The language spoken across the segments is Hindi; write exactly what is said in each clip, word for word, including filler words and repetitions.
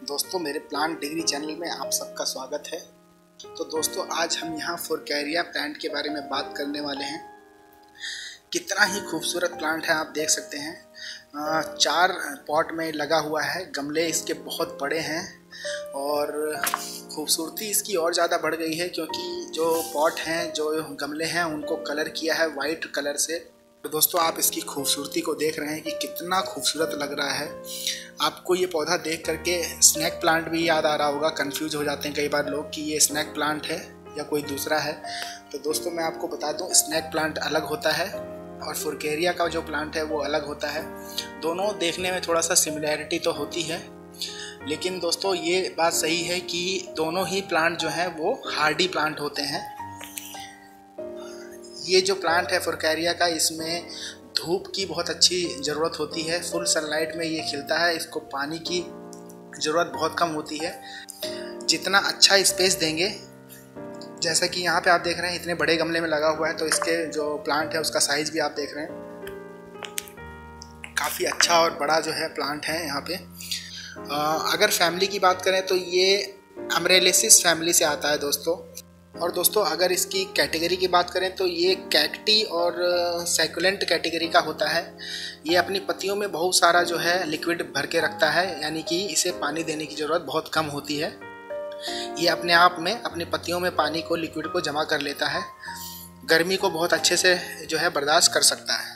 दोस्तों मेरे प्लांट डिग्री चैनल में आप सबका स्वागत है। तो दोस्तों आज हम यहाँ फोरकैरिया प्लांट के बारे में बात करने वाले हैं। कितना ही खूबसूरत प्लांट है, आप देख सकते हैं। चार पॉट में लगा हुआ है, गमले इसके बहुत बड़े हैं और खूबसूरती इसकी और ज़्यादा बढ़ गई है क्योंकि जो पॉट हैं, जो गमले हैं, उनको कलर किया है वाइट कलर से। तो दोस्तों आप इसकी खूबसूरती को देख रहे हैं कि कितना खूबसूरत लग रहा है। आपको ये पौधा देख करके स्नैक प्लांट भी याद आ रहा होगा। कंफ्यूज हो जाते हैं कई बार लोग कि ये स्नैक प्लांट है या कोई दूसरा है। तो दोस्तों मैं आपको बता दूं, स्नैक प्लांट अलग होता है और फोरकैरिया का जो प्लांट है वो अलग होता है। दोनों देखने में थोड़ा सा सिमिलैरिटी तो होती है, लेकिन दोस्तों ये बात सही है कि दोनों ही प्लांट जो हैं वो हार्डी प्लांट होते हैं। ये जो प्लांट है फोरकैरिया का, इसमें धूप की बहुत अच्छी ज़रूरत होती है। फुल सनलाइट में ये खिलता है, इसको पानी की ज़रूरत बहुत कम होती है। जितना अच्छा स्पेस देंगे, जैसा कि यहाँ पे आप देख रहे हैं इतने बड़े गमले में लगा हुआ है, तो इसके जो प्लांट है उसका साइज़ भी आप देख रहे हैं, काफ़ी अच्छा और बड़ा जो है प्लांट है यहाँ पे। आ, अगर फैमिली की बात करें तो ये अमरेलिसिस फैमिली से आता है दोस्तों। और दोस्तों अगर इसकी कैटेगरी की बात करें तो ये कैक्टी और सैकुलेंट कैटेगरी का होता है। ये अपनी पत्तियों में बहुत सारा जो है लिक्विड भर के रखता है, यानी कि इसे पानी देने की ज़रूरत बहुत कम होती है। ये अपने आप में अपनी पत्तियों में पानी को, लिक्विड को जमा कर लेता है। गर्मी को बहुत अच्छे से जो है बर्दाश्त कर सकता है।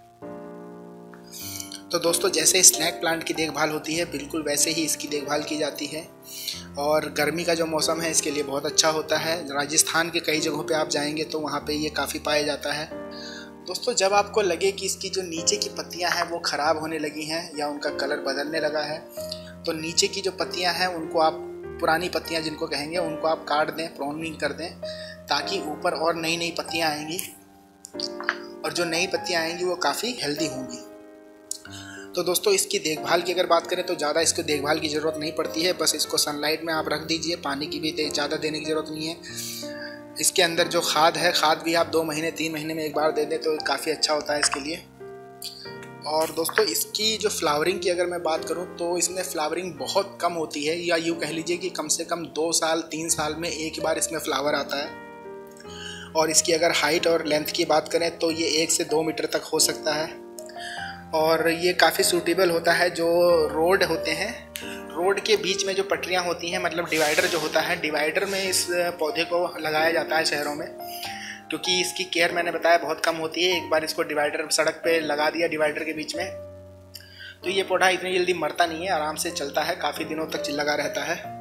तो दोस्तों जैसे स्नैक प्लांट की देखभाल होती है, बिल्कुल वैसे ही इसकी देखभाल की जाती है। और गर्मी का जो मौसम है इसके लिए बहुत अच्छा होता है। राजस्थान के कई जगहों पे आप जाएंगे तो वहाँ पे ये काफ़ी पाया जाता है। दोस्तों जब आपको लगे कि इसकी जो नीचे की पत्तियाँ हैं वो ख़राब होने लगी हैं या उनका कलर बदलने लगा है, तो नीचे की जो पत्तियाँ हैं उनको आप, पुरानी पत्तियाँ जिनको कहेंगे, उनको आप काट दें, प्रूनिंग कर दें, ताकि ऊपर और नई नई पत्तियाँ आएंगी और जो नई पत्तियाँ आएंगी वो काफ़ी हेल्दी होंगी। तो दोस्तों इसकी देखभाल की अगर बात करें तो ज़्यादा इसको देखभाल की ज़रूरत नहीं पड़ती है। बस इसको सनलाइट में आप रख दीजिए, पानी की भी ज़्यादा देने की ज़रूरत नहीं है। इसके अंदर जो खाद है, खाद भी आप दो महीने तीन महीने में एक बार दे दें तो काफ़ी अच्छा होता है इसके लिए। और दोस्तों इसकी जो फ्लावरिंग की अगर मैं बात करूं तो इसमें फ्लावरिंग बहुत कम होती है, या यूँ कह लीजिए कि कम से कम दो साल तीन साल में एक बार इसमें फ्लावर आता है। और इसकी अगर हाइट और लेंथ की बात करें तो ये एक से दो मीटर तक हो सकता है। और ये काफ़ी सूटेबल होता है जो रोड होते हैं, रोड के बीच में जो पटरियां होती हैं, मतलब डिवाइडर जो होता है, डिवाइडर में इस पौधे को लगाया जाता है शहरों में, क्योंकि इसकी केयर मैंने बताया बहुत कम होती है। एक बार इसको डिवाइडर सड़क पे लगा दिया डिवाइडर के बीच में, तो ये पौधा इतनी जल्दी मरता नहीं है, आराम से चलता है, काफ़ी दिनों तक लगा रहता है।